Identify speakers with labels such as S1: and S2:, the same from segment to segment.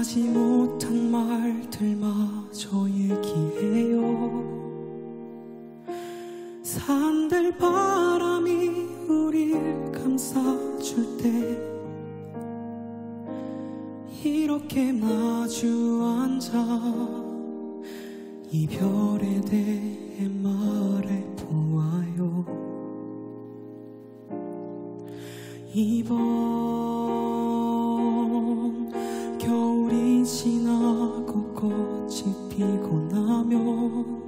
S1: 하지 못한 말들마저 얘기해요. 산들바람이 우릴 감싸줄 때 이렇게 마주 앉아 이별에 대해 말해보아요. 이번 겨울이 지나고 꽃이 피고 나면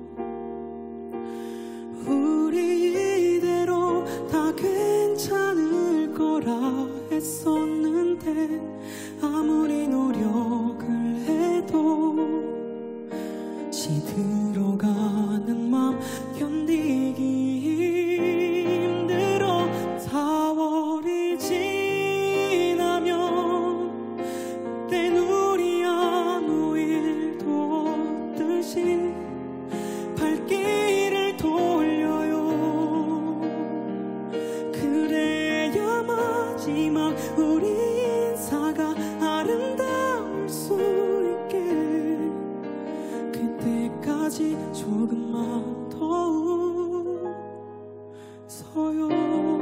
S1: 우리 이대로 다 괜찮을 거라 했었는데 아무리 노력을 해도 시들어가는 맘 견디기 힘들어. 4월이 지나면 그땐 우리 아무 일도 없듯이 발길을 돌려요. 그래야 마지막 우리 인사가 아름다울 수 있게 그때까지 조금만 더 웃어요.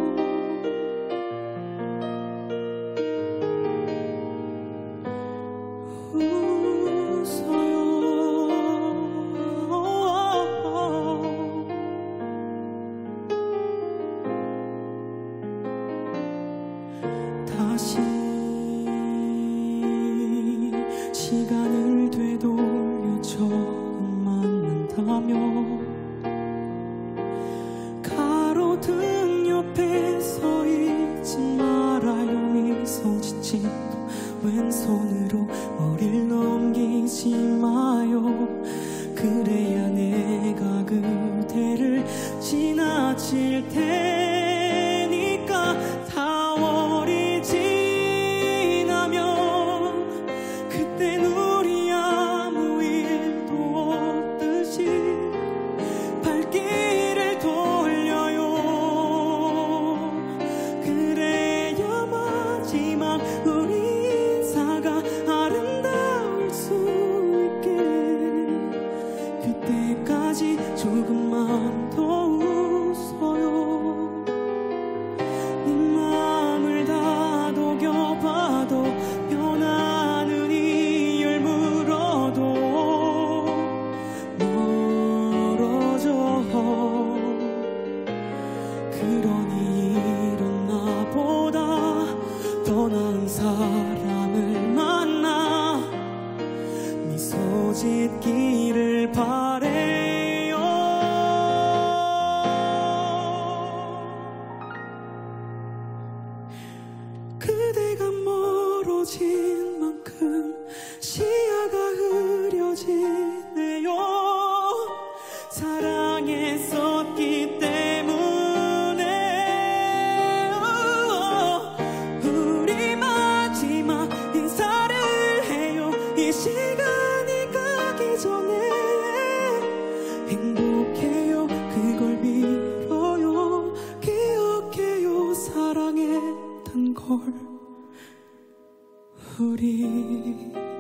S1: 다시 시간을 되돌려 처음 만난다면 가로등 옆에 서 있지 말아요. 미소 짓지 왼손으로 머리를 넘기지 마요. 그래야 내가 그대를 지나칠 테니까. 4월이 지나면 그땐 우리 아무 일도 없듯이 발길을 돌려요. 그래야 마지막 우리 인사가 아름다울 수 있게 그때까지 조금만 더 웃어요. 네 맘을 다독여봐도 변하는 이유를 물어도 멀어져. 그러니 이런 나보다 더 나은 사람을 만나 미소 짓기를 바래요. 그대가 멀어진 만큼 시야가 흐려지네요. 사랑했었기 때문에 우리 마지막 인사를 해요. 이 시간이 가기 전에 행복해요. 그걸 빌어요. 기억해요. 사랑했던 걸 우리